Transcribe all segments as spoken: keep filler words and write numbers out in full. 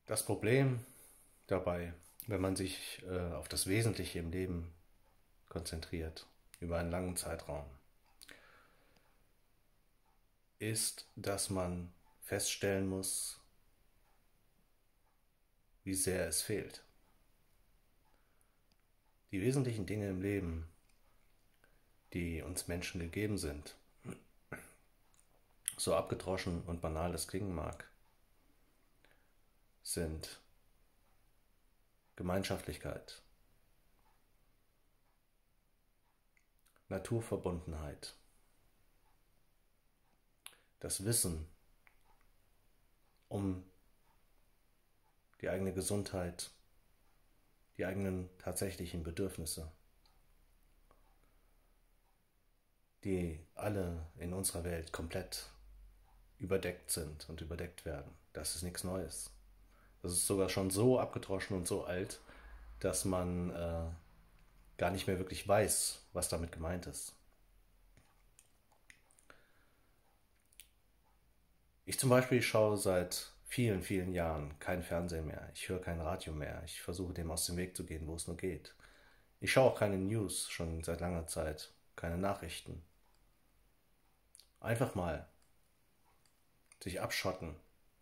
Das Problem dabei, wenn man sich äh, auf das Wesentliche im Leben konzentriert, über einen langen Zeitraum, ist, dass man feststellen muss, wie sehr es fehlt. Die wesentlichen Dinge im Leben, die uns Menschen gegeben sind, so abgedroschen und banal es klingen mag, sind Gemeinschaftlichkeit, Naturverbundenheit, das Wissen um die eigene Gesundheit, die eigenen tatsächlichen Bedürfnisse, die alle in unserer Welt komplett überdeckt sind und überdeckt werden. Das ist nichts Neues. Das ist sogar schon so abgedroschen und so alt, dass man äh, gar nicht mehr wirklich weiß, was damit gemeint ist. Ich zum Beispiel schaue seit vielen, vielen Jahren kein Fernsehen mehr. Ich höre kein Radio mehr. Ich versuche dem aus dem Weg zu gehen, wo es nur geht. Ich schaue auch keine News schon seit langer Zeit, keine Nachrichten. Einfach mal sich abschotten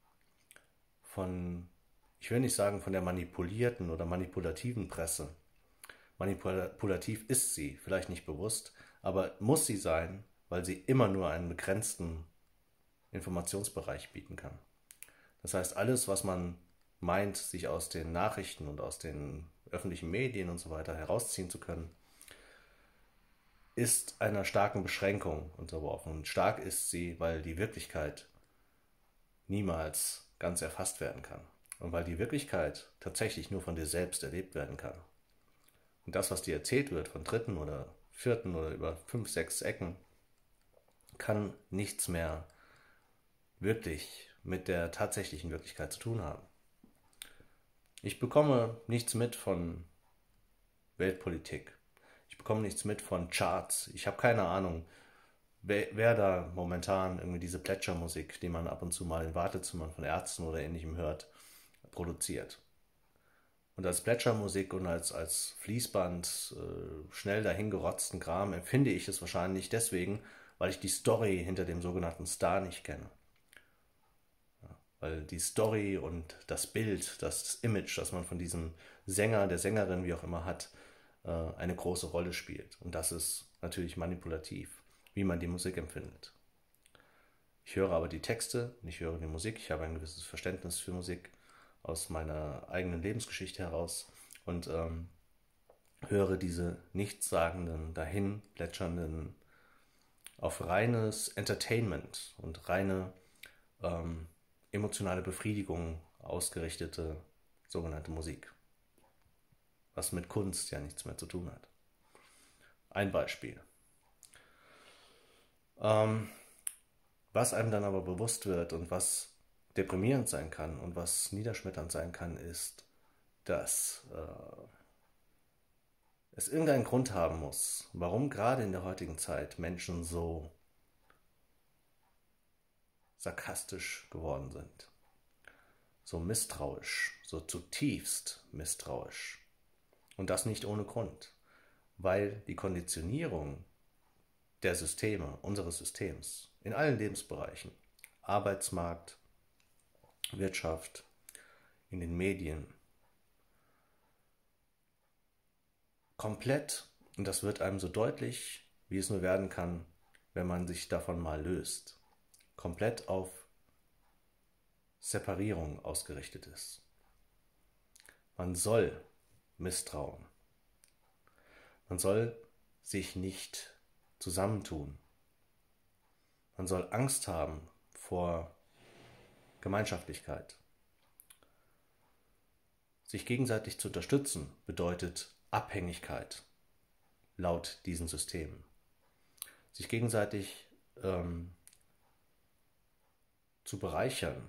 von, ich will nicht sagen von der manipulierten oder manipulativen Presse. Manipulativ ist sie, vielleicht nicht bewusst, aber muss sie sein, weil sie immer nur einen begrenzten Informationsbereich bieten kann. Das heißt, alles, was man meint, sich aus den Nachrichten und aus den öffentlichen Medien und so weiter herausziehen zu können, ist einer starken Beschränkung unterworfen. Und stark ist sie, weil die Wirklichkeit niemals ganz erfasst werden kann. Und weil die Wirklichkeit tatsächlich nur von dir selbst erlebt werden kann. Und das, was dir erzählt wird von dritten oder vierten oder über fünf, sechs Ecken, kann nichts mehr wirklich mit der tatsächlichen Wirklichkeit zu tun haben. Ich bekomme nichts mit von Weltpolitik. Ich bekomme nichts mit von Charts. Ich habe keine Ahnung, wer, wer da momentan irgendwie diese Plätschermusik, die man ab und zu mal in Wartezimmern von Ärzten oder Ähnlichem hört, produziert. Und als Plätschermusik und als, als Fließband äh, schnell dahingerotzten Kram empfinde ich es wahrscheinlich deswegen, weil ich die Story hinter dem sogenannten Star nicht kenne. Weil die Story und das Bild, das Image, das man von diesem Sänger, der Sängerin, wie auch immer hat, eine große Rolle spielt. Und das ist natürlich manipulativ, wie man die Musik empfindet. Ich höre aber die Texte, ich höre die Musik, ich habe ein gewisses Verständnis für Musik aus meiner eigenen Lebensgeschichte heraus und ähm, höre diese nichtssagenden, dahin plätschernden, auf reines Entertainment und reine ähm, emotionale Befriedigung ausgerichtete sogenannte Musik, was mit Kunst ja nichts mehr zu tun hat. Ein Beispiel. Ähm, was einem dann aber bewusst wird und was deprimierend sein kann und was niederschmetternd sein kann, ist, dass äh, es irgendeinen Grund haben muss, warum gerade in der heutigen Zeit Menschen so sarkastisch geworden sind. So misstrauisch, so zutiefst misstrauisch. Und das nicht ohne Grund, weil die Konditionierung der Systeme, unseres Systems, in allen Lebensbereichen, Arbeitsmarkt, Wirtschaft, in den Medien, komplett, und das wird einem so deutlich, wie es nur werden kann, wenn man sich davon mal löst, komplett auf Separierung ausgerichtet ist. Man soll misstrauen. Man soll sich nicht zusammentun. Man soll Angst haben vor Gemeinschaftlichkeit. Sich gegenseitig zu unterstützen bedeutet Abhängigkeit laut diesen Systemen. Sich gegenseitig ähm, zu bereichern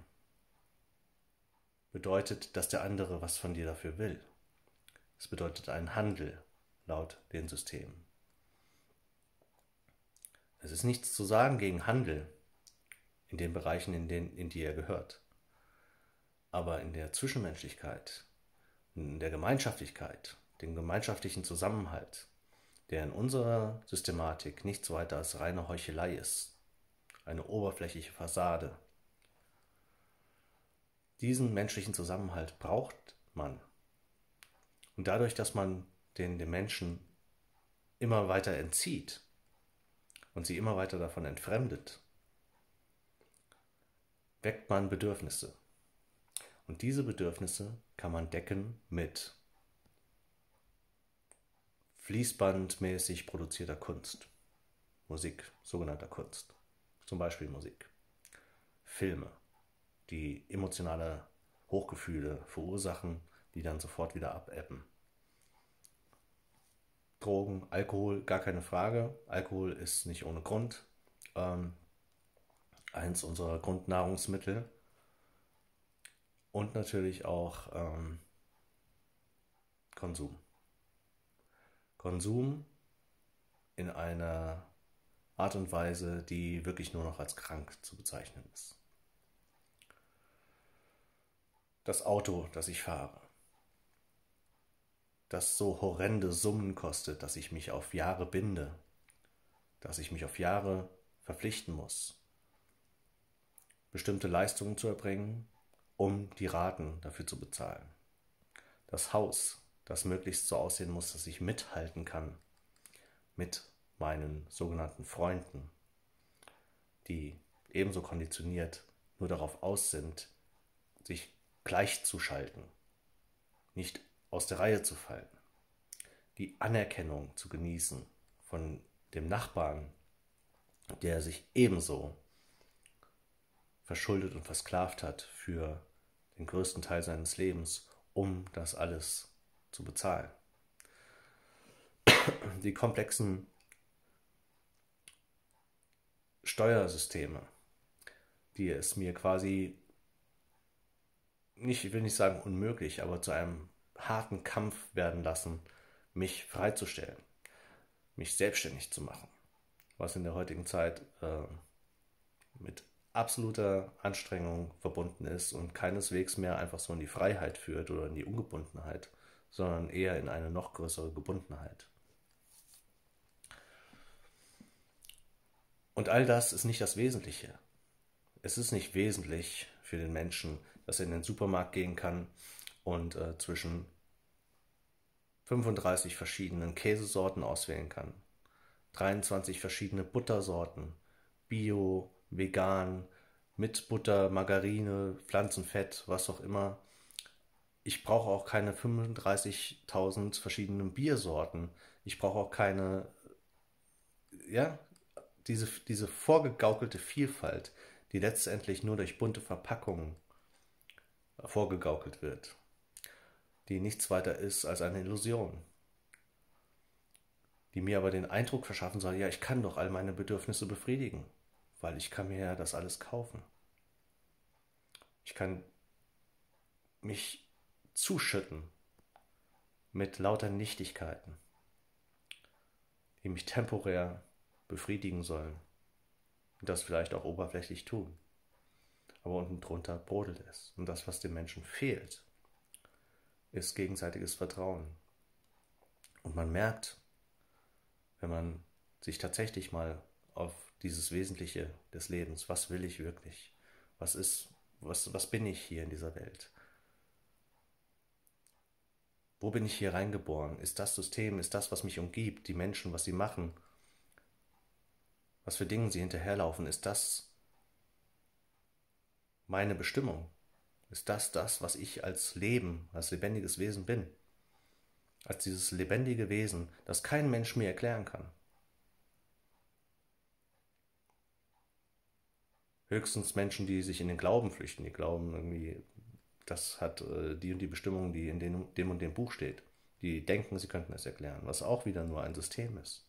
bedeutet, dass der andere was von dir dafür will. Es bedeutet einen Handel laut den Systemen. Es ist nichts zu sagen gegen Handel in den Bereichen, in, denen, in die er gehört. aber in der Zwischenmenschlichkeit, in der Gemeinschaftlichkeit, dem gemeinschaftlichen Zusammenhalt, der in unserer Systematik nichts weiter als reine Heuchelei ist, eine oberflächliche Fassade. Diesen menschlichen Zusammenhalt braucht man. Und dadurch, dass man den, den Menschen immer weiter entzieht und sie immer weiter davon entfremdet, weckt man Bedürfnisse. Und diese Bedürfnisse kann man decken mit fließbandmäßig produzierter Kunst, Musik, sogenannter Kunst, zum Beispiel Musik, Filme, die emotionale Hochgefühle verursachen, die dann sofort wieder abebben. Drogen, Alkohol, gar keine Frage. Alkohol ist nicht ohne Grund ähm, eins unserer Grundnahrungsmittel. Und natürlich auch ähm, Konsum. Konsum in einer Art und Weise, die wirklich nur noch als krank zu bezeichnen ist. Das Auto, das ich fahre, das so horrende Summen kostet, dass ich mich auf Jahre binde, dass ich mich auf Jahre verpflichten muss, bestimmte Leistungen zu erbringen, um die Raten dafür zu bezahlen. Das Haus, das möglichst so aussehen muss, dass ich mithalten kann mit meinen sogenannten Freunden, die ebenso konditioniert nur darauf aus sind, sich gleichzuschalten, nicht aus der Reihe zu fallen, die Anerkennung zu genießen von dem Nachbarn, der sich ebenso verschuldet und versklavt hat für den größten Teil seines Lebens, um das alles zu bezahlen. Die komplexen Steuersysteme, die es mir quasi nicht, ich will nicht sagen unmöglich, aber zu einem harten Kampf werden lassen, mich freizustellen, mich selbstständig zu machen, was in der heutigen Zeit äh, mit absoluter Anstrengung verbunden ist und keineswegs mehr einfach so in die Freiheit führt oder in die Ungebundenheit, sondern eher in eine noch größere Gebundenheit. Und all das ist nicht das Wesentliche. Es ist nicht wesentlich für den Menschen, dass er in den Supermarkt gehen kann und äh, zwischen fünfunddreißig verschiedenen Käsesorten auswählen kann, dreiundzwanzig verschiedene Buttersorten, Bio, vegan, mit Butter, Margarine, Pflanzenfett, was auch immer. Ich brauche auch keine fünfunddreißigtausend verschiedenen Biersorten. Ich brauche auch keine, ja, diese, diese vorgegaukelte Vielfalt, die letztendlich nur durch bunte Verpackungen vorgegaukelt wird, die nichts weiter ist als eine Illusion, die mir aber den Eindruck verschaffen soll, ja, ich kann doch all meine Bedürfnisse befriedigen, weil ich kann mir ja das alles kaufen. Ich kann mich zuschütten mit lauter Nichtigkeiten, die mich temporär befriedigen sollen und das vielleicht auch oberflächlich tun. Aber unten drunter brodelt es. Und das, was dem Menschen fehlt, ist gegenseitiges Vertrauen. Und man merkt, wenn man sich tatsächlich mal auf dieses Wesentliche des Lebens, was will ich wirklich? Was ist, was, was bin ich hier in dieser Welt? Wo bin ich hier reingeboren? Ist das System, ist das, was mich umgibt, die Menschen, was sie machen, was für Dinge sie hinterherlaufen, ist das meine Bestimmung? Ist das das, was ich als Leben, als lebendiges Wesen bin? Als dieses lebendige Wesen, das kein Mensch mir erklären kann. Höchstens Menschen, die sich in den Glauben flüchten, die glauben irgendwie, das hat äh, die und die Bestimmung, die in dem, dem und dem Buch steht. Die denken, sie könnten es erklären, was auch wieder nur ein System ist.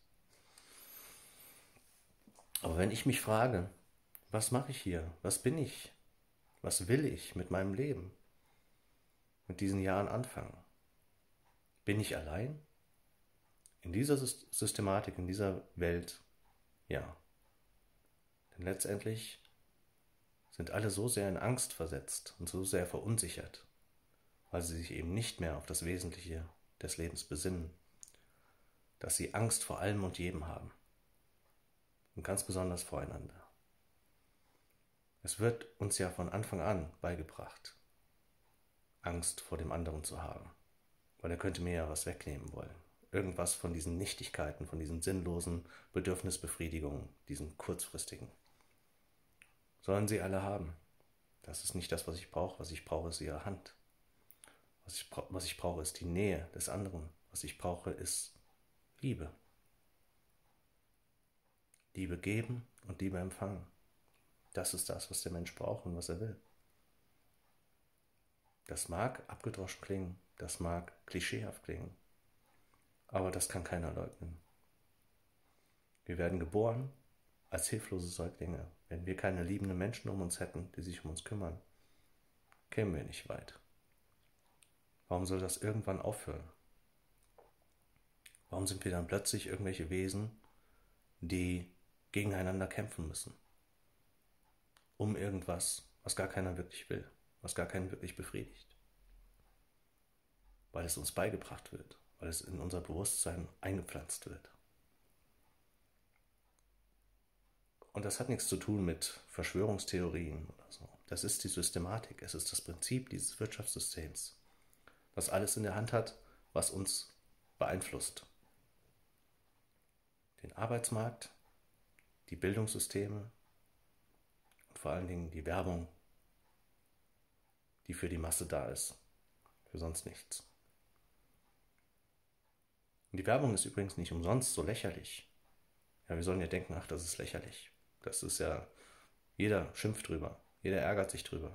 Aber wenn ich mich frage, was mache ich hier? Was bin ich? Was will ich mit meinem Leben? Mit diesen Jahren anfangen? Bin ich allein? In dieser Systematik, in dieser Welt, ja. Denn letztendlich sind alle so sehr in Angst versetzt und so sehr verunsichert, weil sie sich eben nicht mehr auf das Wesentliche des Lebens besinnen, dass sie Angst vor allem und jedem haben und ganz besonders voreinander. Es wird uns ja von Anfang an beigebracht, Angst vor dem anderen zu haben, weil er könnte mir ja was wegnehmen wollen. Irgendwas von diesen Nichtigkeiten, von diesen sinnlosen Bedürfnisbefriedigungen, diesen kurzfristigen. Sollen sie alle haben. Das ist nicht das, was ich brauche. Was ich brauche, ist ihre Hand. Was ich, was ich brauche, ist die Nähe des anderen. Was ich brauche, ist Liebe. Liebe geben und Liebe empfangen. Das ist das, was der Mensch braucht und was er will. Das mag abgedroschen klingen, das mag klischeehaft klingen, aber das kann keiner leugnen. Wir werden geboren als hilflose Säuglinge. Wenn wir keine liebenden Menschen um uns hätten, die sich um uns kümmern, kämen wir nicht weit. Warum soll das irgendwann aufhören? Warum sind wir dann plötzlich irgendwelche Wesen, die gegeneinander kämpfen müssen? Um irgendwas, was gar keiner wirklich will, was gar keinen wirklich befriedigt. Weil es uns beigebracht wird, weil es in unser Bewusstsein eingepflanzt wird. Und das hat nichts zu tun mit Verschwörungstheorien oder so. Das ist die Systematik, es ist das Prinzip dieses Wirtschaftssystems, das alles in der Hand hat, was uns beeinflusst. Den Arbeitsmarkt, die Bildungssysteme und vor allen Dingen die Werbung, die für die Masse da ist, für sonst nichts. Und die Werbung ist übrigens nicht umsonst so lächerlich. Ja, wir sollen ja denken, ach, das ist lächerlich. Das ist ja, jeder schimpft drüber, jeder ärgert sich drüber.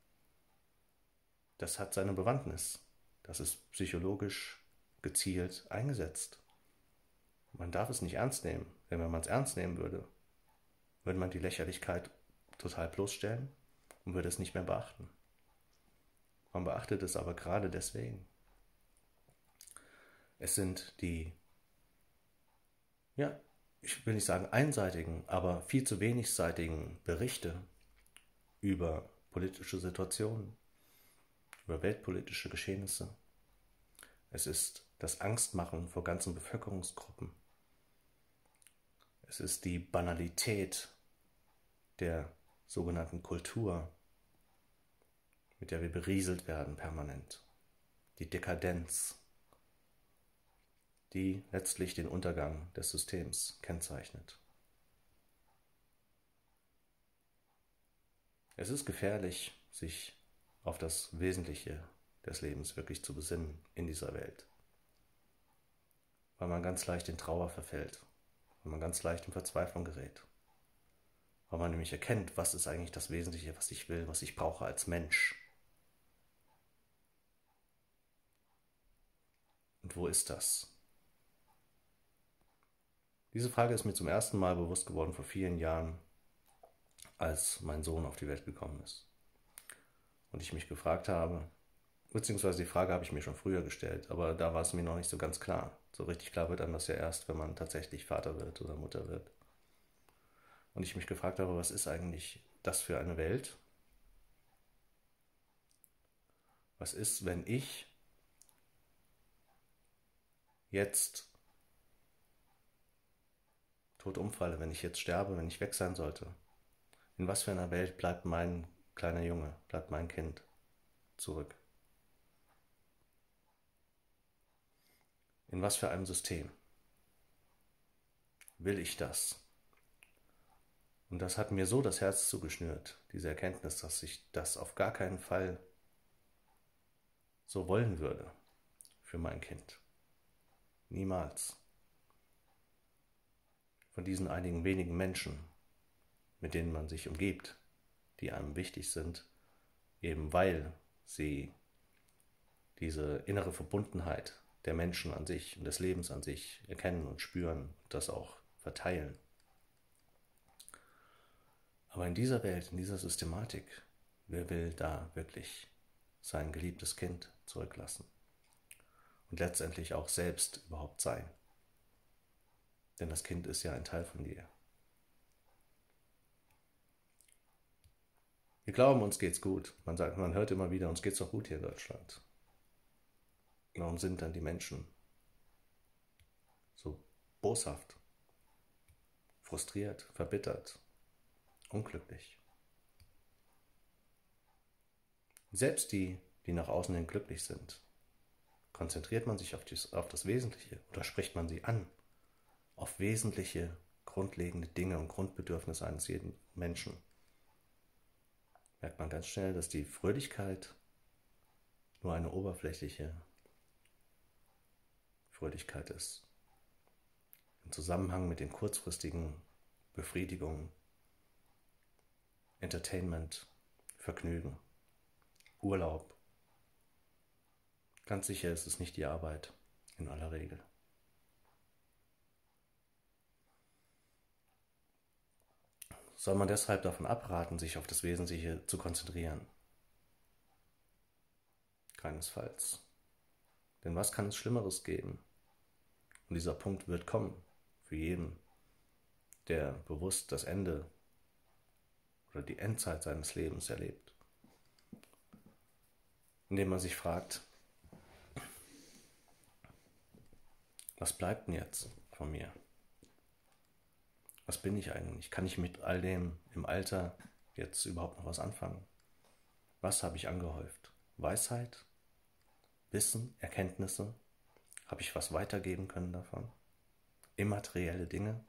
Das hat seine Bewandtnis. Das ist psychologisch gezielt eingesetzt. Man darf es nicht ernst nehmen. Denn wenn man es ernst nehmen würde, würde man die Lächerlichkeit total bloßstellen und würde es nicht mehr beachten. Man beachtet es aber gerade deswegen. Es sind die, ja, ich will nicht sagen einseitigen, aber viel zu wenigseitigen Berichte über politische Situationen, über weltpolitische Geschehnisse. Es ist das Angstmachen vor ganzen Bevölkerungsgruppen. Es ist die Banalität der sogenannten Kultur, mit der wir berieselt werden permanent. Die Dekadenz, die letztlich den Untergang des Systems kennzeichnet. Es ist gefährlich, sich auf das Wesentliche des Lebens wirklich zu besinnen in dieser Welt, weil man ganz leicht in Trauer verfällt, weil man ganz leicht in Verzweiflung gerät, weil man nämlich erkennt, was ist eigentlich das Wesentliche, was ich will, was ich brauche als Mensch. Und wo ist das? Diese Frage ist mir zum ersten Mal bewusst geworden vor vielen Jahren, als mein Sohn auf die Welt gekommen ist. Und ich mich gefragt habe, beziehungsweise die Frage habe ich mir schon früher gestellt, aber da war es mir noch nicht so ganz klar. So richtig klar wird einem das ja erst, wenn man tatsächlich Vater wird oder Mutter wird. Und ich mich gefragt habe, was ist eigentlich das für eine Welt? Was ist, wenn ich jetzt tot umfalle, wenn ich jetzt sterbe, wenn ich weg sein sollte? In was für einer Welt bleibt mein kleiner Junge, bleibt mein Kind zurück? In was für einem System? Will ich das? Und das hat mir so das Herz zugeschnürt, diese Erkenntnis, dass ich das auf gar keinen Fall so wollen würde für mein Kind. Niemals. Von diesen einigen wenigen Menschen, mit denen man sich umgibt, die einem wichtig sind, eben weil sie diese innere Verbundenheit der Menschen an sich und des Lebens an sich erkennen und spüren und das auch verteilen. Aber in dieser Welt, in dieser Systematik, wer will da wirklich sein geliebtes Kind zurücklassen und letztendlich auch selbst überhaupt sein? Denn das Kind ist ja ein Teil von dir. Wir glauben, uns geht's gut. Man sagt, man hört immer wieder, uns geht's doch gut hier in Deutschland. Warum sind dann die Menschen so boshaft, frustriert, verbittert, unglücklich? Selbst die, die nach außen hin glücklich sind, konzentriert man sich auf, dies, auf das Wesentliche oder spricht man sie an, auf wesentliche, grundlegende Dinge und Grundbedürfnisse eines jeden Menschen, merkt man ganz schnell, dass die Fröhlichkeit nur eine oberflächliche Fröhlichkeit ist. Im Zusammenhang mit den kurzfristigen Befriedigungen, Entertainment, Vergnügen, Urlaub. Ganz sicher ist es nicht die Arbeit in aller Regel. Soll man deshalb davon abraten, sich auf das Wesentliche zu konzentrieren? Keinesfalls. Denn was kann es Schlimmeres geben? Und dieser Punkt wird kommen für jeden, der bewusst das Ende oder die Endzeit seines Lebens erlebt. Indem man sich fragt, was bleibt denn jetzt von mir? Was bin ich eigentlich? Kann ich mit all dem im Alter jetzt überhaupt noch was anfangen? Was habe ich angehäuft? Weisheit? Wissen? Erkenntnisse? Habe ich was weitergeben können davon? Immaterielle Dinge?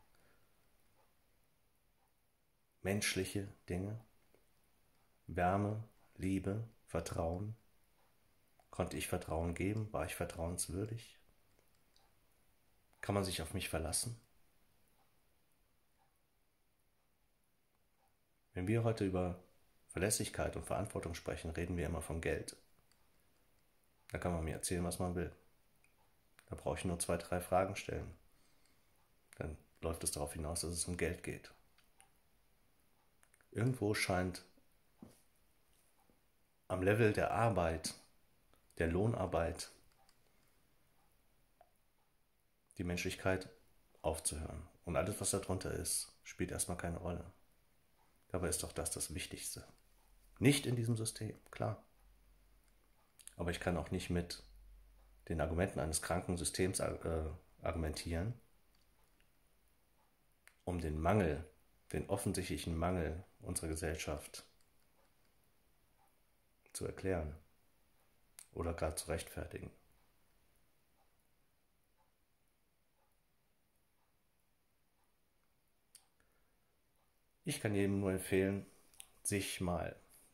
Menschliche Dinge? Wärme? Liebe? Vertrauen? Konnte ich Vertrauen geben? War ich vertrauenswürdig? Kann man sich auf mich verlassen? Wenn wir heute über Verlässlichkeit und Verantwortung sprechen, reden wir immer von Geld. Da kann man mir erzählen, was man will. Da brauche ich nur zwei, drei Fragen stellen. Dann läuft es darauf hinaus, dass es um Geld geht. Irgendwo scheint am Level der Arbeit, der Lohnarbeit, die Menschlichkeit aufzuhören. Und alles, was darunter ist, spielt erstmal keine Rolle. Dabei ist doch das das Wichtigste. Nicht in diesem System, klar. Aber ich kann auch nicht mit den Argumenten eines kranken Systems äh, argumentieren, um den Mangel, den offensichtlichen Mangel unserer Gesellschaft zu erklären oder gar zu rechtfertigen. Ich kann jedem nur empfehlen, sich mal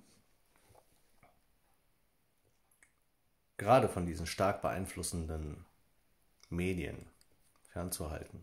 gerade von diesen stark beeinflussenden Medien fernzuhalten.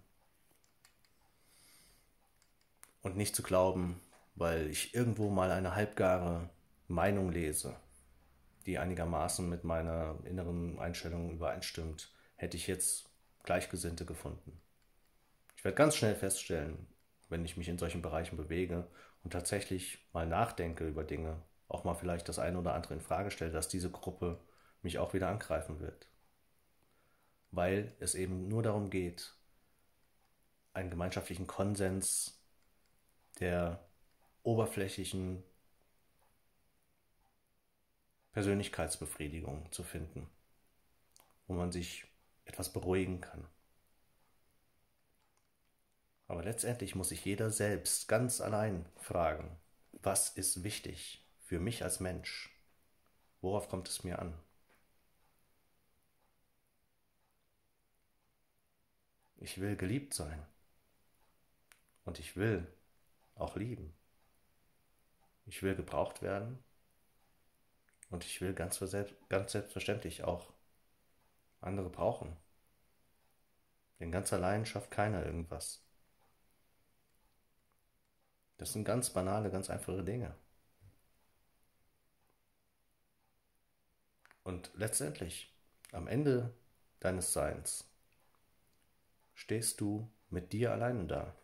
Und nicht zu glauben, weil ich irgendwo mal eine halbgare Meinung lese, die einigermaßen mit meiner inneren Einstellung übereinstimmt, hätte ich jetzt Gleichgesinnte gefunden. Ich werde ganz schnell feststellen, wenn ich mich in solchen Bereichen bewege und tatsächlich mal nachdenke über Dinge, auch mal vielleicht das eine oder andere in Frage stelle, dass diese Gruppe mich auch wieder angreifen wird. Weil es eben nur darum geht, einen gemeinschaftlichen Konsens der oberflächlichen Persönlichkeitsbefriedigung zu finden, wo man sich etwas beruhigen kann. Aber letztendlich muss sich jeder selbst ganz allein fragen, was ist wichtig für mich als Mensch? Worauf kommt es mir an? Ich will geliebt sein und ich will auch lieben. Ich will gebraucht werden und ich will ganz, ganz selbstverständlich auch andere brauchen. Denn ganz allein schafft keiner irgendwas. Das sind ganz banale, ganz einfache Dinge. Und letztendlich, am Ende deines Seins, stehst du mit dir alleine da.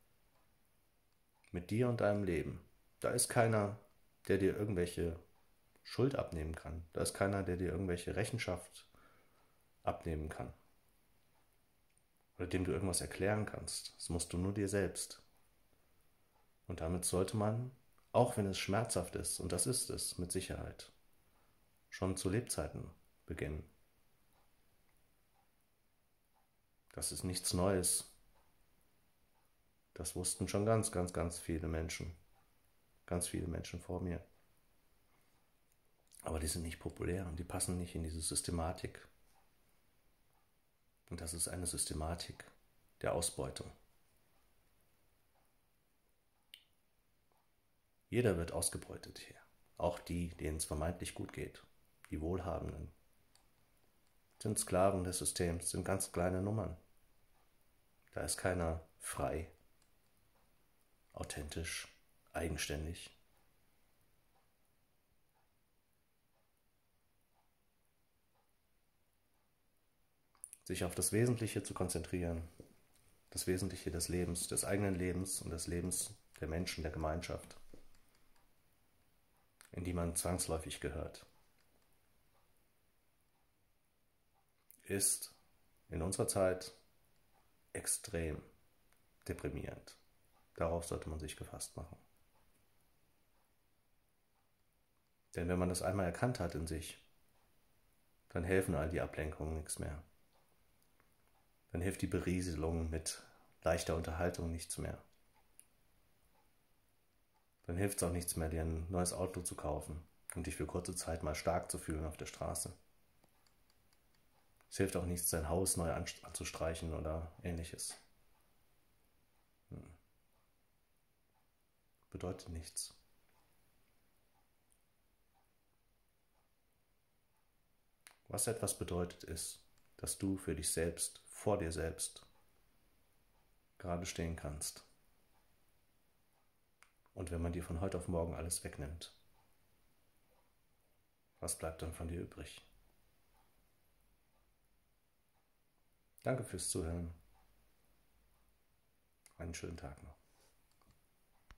Mit dir und deinem Leben. Da ist keiner, der dir irgendwelche Schuld abnehmen kann. Da ist keiner, der dir irgendwelche Rechenschaft abnehmen kann. Oder dem du irgendwas erklären kannst. Das musst du nur dir selbst. Und damit sollte man Auch wenn es schmerzhaft ist, und das ist es mit Sicherheit, schon zu Lebzeiten beginnen. Das ist nichts Neues. Das wussten schon ganz, ganz, ganz viele Menschen. Ganz viele Menschen vor mir. Aber die sind nicht populär und die passen nicht in diese Systematik. Und das ist eine Systematik der Ausbeutung. Jeder wird ausgebeutet hier. Auch die, denen es vermeintlich gut geht. Die Wohlhabenden. Sind Sklaven des Systems, sind ganz kleine Nummern. Da ist keiner frei, authentisch, eigenständig. Sich auf das Wesentliche zu konzentrieren, das Wesentliche des Lebens, des eigenen Lebens und des Lebens der Menschen, der Gemeinschaft, in die man zwangsläufig gehört, ist in unserer Zeit extrem deprimierend. Darauf sollte man sich gefasst machen. Denn wenn man das einmal erkannt hat in sich, dann helfen all die Ablenkungen nichts mehr. Dann hilft die Berieselung mit leichter Unterhaltung nichts mehr. Dann hilft es auch nichts mehr, dir ein neues Auto zu kaufen und dich für kurze Zeit mal stark zu fühlen auf der Straße. Es hilft auch nichts, sein Haus neu anzustreichen oder ähnliches. Hm. Bedeutet nichts. Was etwas bedeutet, ist, dass du für dich selbst, vor dir selbst, gerade stehen kannst. Und wenn man dir von heute auf morgen alles wegnimmt, was bleibt dann von dir übrig? Danke fürs Zuhören. Einen schönen Tag noch.